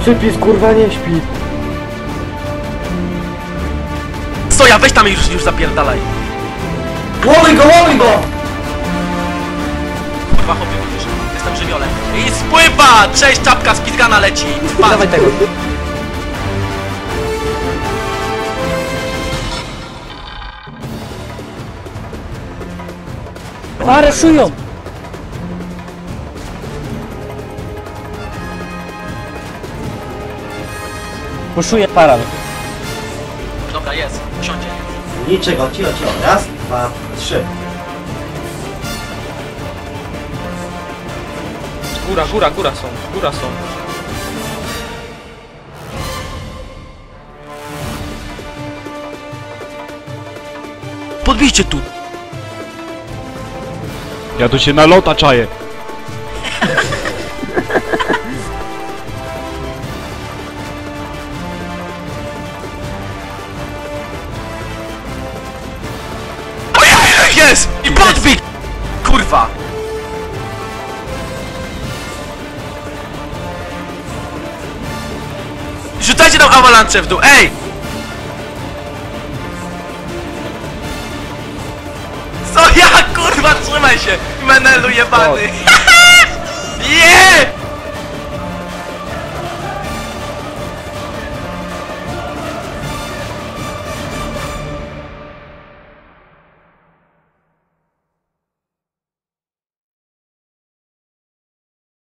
Przypis kurwa nie śpi. Soja, weź tam już zapierdalaj. Łowi go! Kurwa, chłopie, widzisz, jestem żywiolem. I spływa! Cześć, czapka z pizgana leci. Dawaj tego. A, reszują! Puszuję paran. Dobra, jest, usiądzie. Niczego, cicho. Raz, dwa, trzy. Góra są. Podbijcie tu! Ja tu się na lota czaję. Jest! I podbij! Kurwa! Rzucajcie tam awalancze w dół, ej! Co ja, kurwa, trzymaj się! Menelu jebany!